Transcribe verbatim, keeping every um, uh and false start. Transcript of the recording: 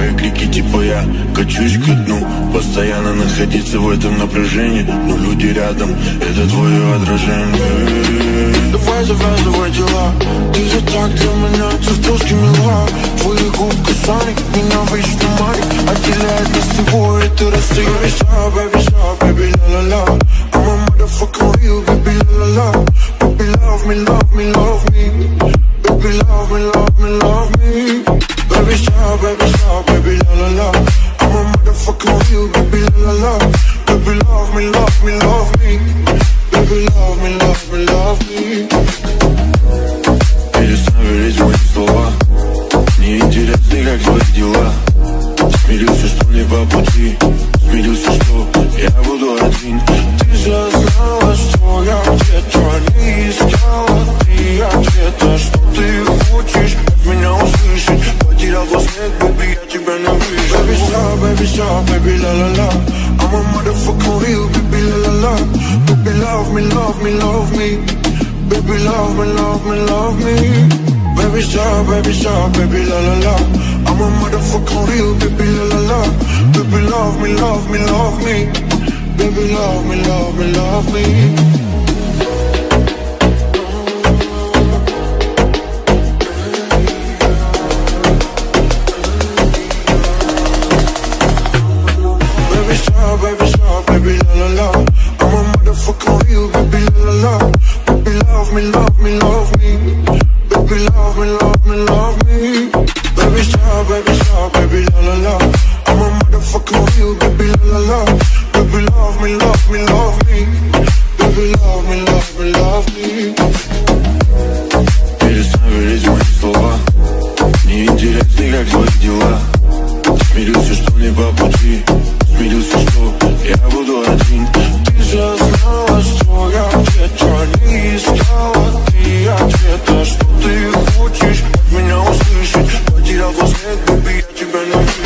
мои крики типа я качусь ко дну. Постоянно находиться в этом напряжении, но люди рядом, это твое отражение. Давай завязывай дела, ты же так для меня чертовски мила. Твои губ касания меня вечно манит, отделяет нас всего это расстояние. Baby, stop, baby, la la la, I'm a motherfucking real, baby, la la la. Baby, love me, love me, love me. Baby, love me, love me, love me. Baby, stop, baby, stop, baby, la la la, I'm a motherfucking real, baby, la la la. Baby, love me, love me, love me. Baby, love me, love me, love me. Перестань верить в мои слова, мне интересны, как твои дела. Смирился, что не по пути, смирился, что я буду один. Ты же знала, что я где-то не искала. Ты ответа, что ты хочешь от меня услышать. Потерял во сне, baby, я тебя не вижу. Baby, stop, baby, stop, baby, la la la, I'm a motherfucking real, baby, la la la. Baby, love me, love me, love me. Baby, love me, love me, love me. Baby, stop, baby, stop, baby, la la la, I'm a motherfucking real, baby, la la la. Baby, love me, love me, love me. Baby, love me, love me, love me. Baby, stop, baby, stop, baby, la la la, I'm a motherfucking real, baby, la la la. Baby, love me, love me, love me. Baby, love me, love me, love me. Baby, stop, baby, stop, baby, la la la, I'm a motherfucking real, baby, la la la. Baby, love me, love me, love me. Baby, love me, love me, love me. Перестань верить в мои слова, мне интересны, как твои дела. Смирился, что не по пути, смирился, что я буду один. Ты же знала, что я где-то не искала. Ты ответа, что ты хочешь от меня услышать. Потерял во сне, baby, я тебя не вижу.